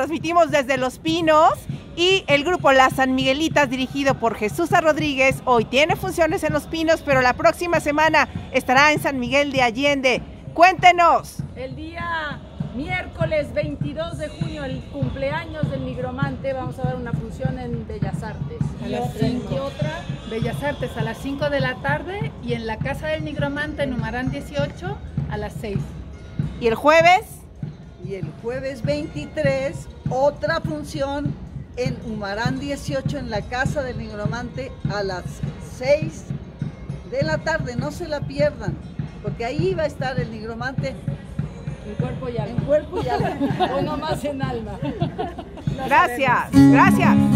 transmitimos desde Los Pinos y el grupo Las San Miguelitas, dirigido por Jesús Rodríguez, hoy tiene funciones en Los Pinos, pero la próxima semana estará en San Miguel de Allende. Cuéntenos. El día miércoles 22 de junio, el cumpleaños del Nigromante, vamos a dar una función en Bellas Artes. A las 5. ¿Y otra? Bellas Artes a las 5 de la tarde y en la Casa del Nigromante en Humarán 18 a las 6. ¿Y el jueves? Y el jueves 23, otra función en Humarán 18 en la Casa del Nigromante a las 6 de la tarde. No se la pierdan, porque ahí va a estar el Nigromante En cuerpo y alma. en cuerpo y alma. O nomás en alma. Gracias, gracias.